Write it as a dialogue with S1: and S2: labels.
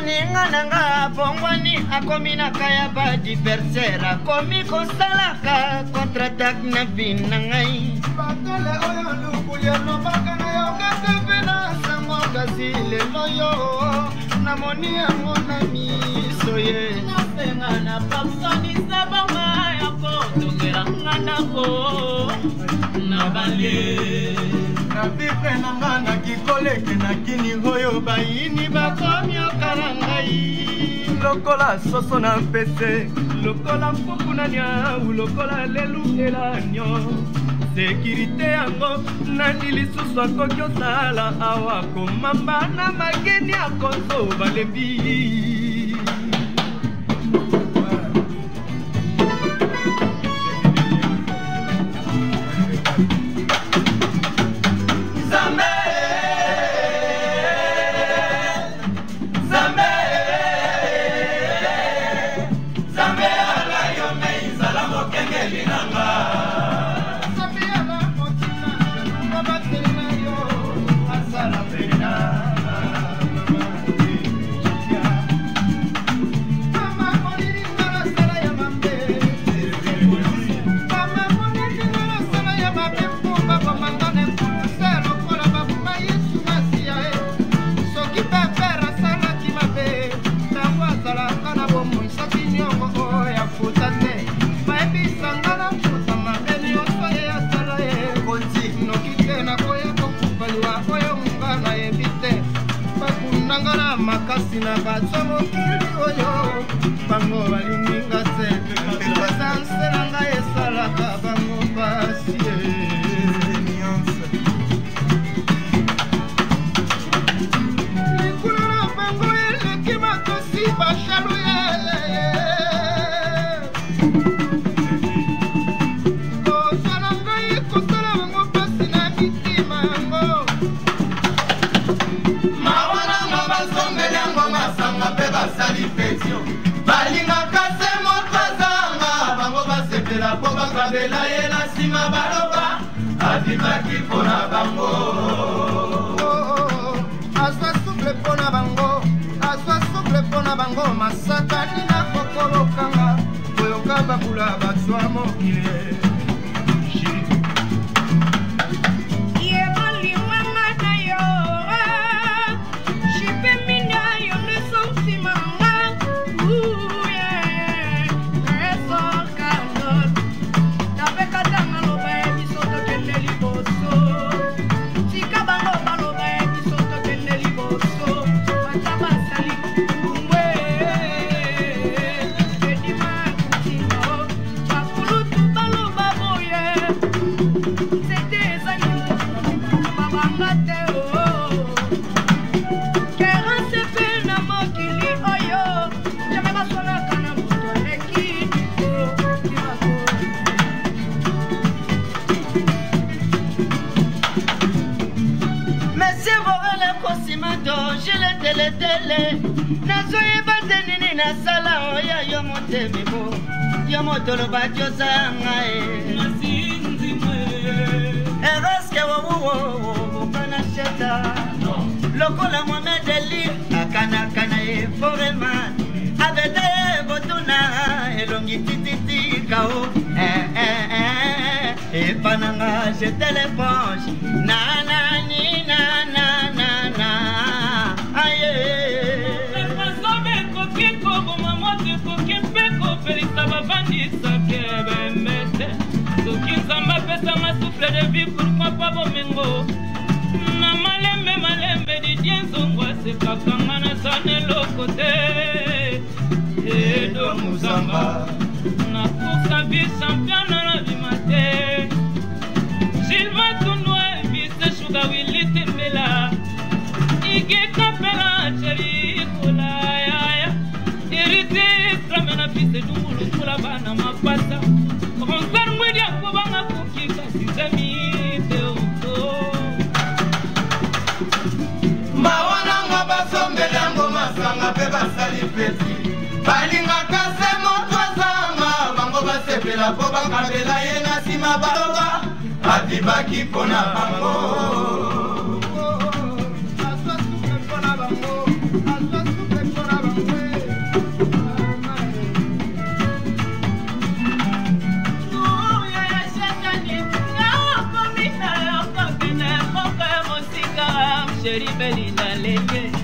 S1: moninga nanga pongwani akomi na kaya ba diversaire akomi kosalaka contre-attaque na bina ngai bakale oyo lukuye lobaka na yo katepe na sango kasi lelo yo namoni yango na miso ye nasenga na pasanisa banga ya kotongela ngandako na balie na bipe nanga na kikoleke na kini oyo bayini bakomi okala ngai lokola soso na mpese lokola mpuku na niau lokola lelu elanio sekirite yango nani lisusu akoki osala awa komamba na mageni akonzo balembi makasi na bato mokili oyo bango balinginga te esanse na ngai esalaka bango pasi likulu na bango eleki matosi bashalu kozala ngai kosala bango pasi na mitima yango masanga pe basali petio balingaka se moto azanga bango basepela po bakabela ye na nsima baloba abimaki mpona bango azwa suple mpona bango azwa suple mpona bango masakani na kokolokanga koyoka bakula bazwa mokile nazoye bazenini na sala oya yo motemebo yo motolo batiosanga ereske wowowokana sheta lokola momedeli akanakana ye foreman abete botuna elongi tititikao epananga je teleponge nanani nananana aye de vie pourquoi pas bomengo na malembe malembe di dienzongwa se kakanga na sane lokote edo muzamba na kusa vi champion na vimate Silva tunwa vise shuga wili tembela ige kapela cheri kola ya irite tramena vise dumulu kula bana mapata konzar mwedia kubanga kukika mawananga basombelango masanga pe basali peti balingaka se moto azanga bango basepela po bakabela ye na nsima baloba abibaki mpona bango azwa supe mpona bango azwa supe mpona sheri Belinda Lenge